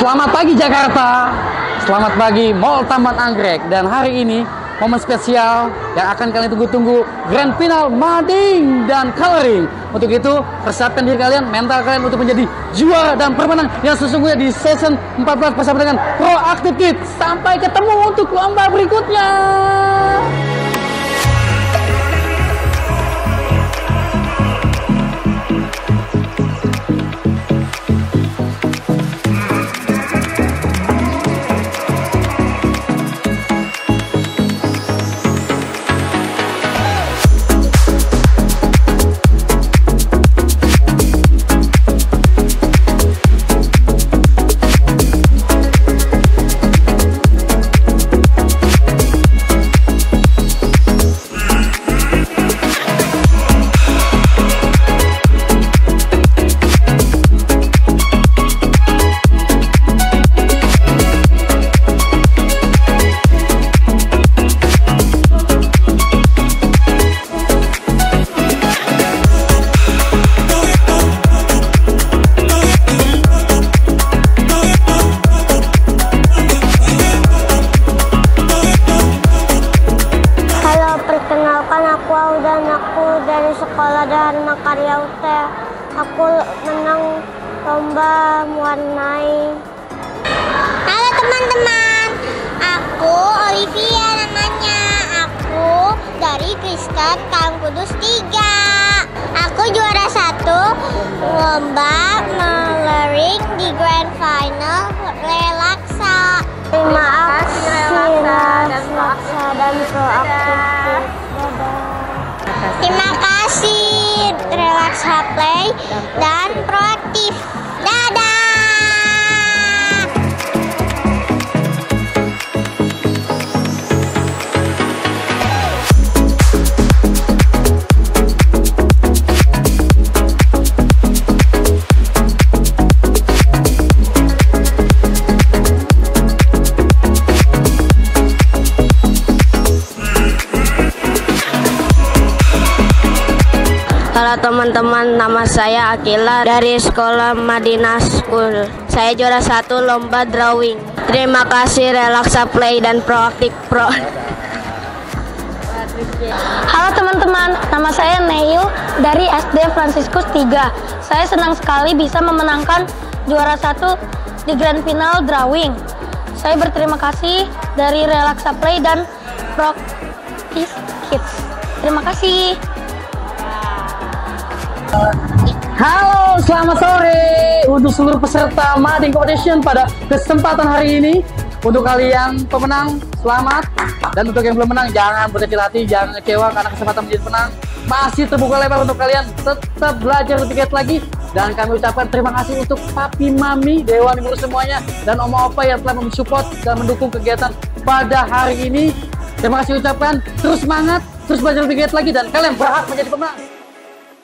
Selamat pagi Jakarta, selamat pagi Mall Taman Anggrek. Dan hari ini momen spesial yang akan kalian tunggu-tunggu, Grand Final Mading dan Coloring. Untuk itu persiapkan diri kalian, mental kalian untuk menjadi juara dan pemenang yang sesungguhnya di season 14 bersama dengan Proactive Kids. Sampai ketemu untuk lomba berikutnya. Aku dari sekolah Dharma Karya UT. Aku menang lomba mewarnai. Halo teman-teman, aku Olivia namanya. Aku dari Kristen Kaum Kudus 3. Aku juara 1 lomba coloring di Grand Final Relaksa. Terima kasih Relaksa dan Proaktif. Terima kasih Relaksa Play dan Proaktif. Dadah. Halo teman-teman, nama saya Akila dari sekolah Madinah School. Saya juara 1 lomba drawing. Terima kasih Relaksa Play dan Proaktif Pro. Halo teman-teman, nama saya Neil dari SD Fransiskus 3. Saya senang sekali bisa memenangkan juara 1 di Grand Final Drawing. Saya berterima kasih dari Relaksa Play dan Proactive Kids. Terima kasih. Halo, selamat sore untuk seluruh peserta Mading Competition pada kesempatan hari ini. Untuk kalian pemenang, selamat. Dan untuk yang belum menang, jangan berkecil hati, jangan kecewa karena kesempatan menjadi pemenang masih terbuka lebar untuk kalian. Tetap belajar lebih giat lagi. Dan kami ucapkan terima kasih untuk papi, mami, dewan guru semuanya, dan oma opa yang telah mensupport dan mendukung kegiatan pada hari ini. Terima kasih ucapkan, terus semangat, terus belajar lebih giat lagi, dan kalian berhak menjadi pemenang.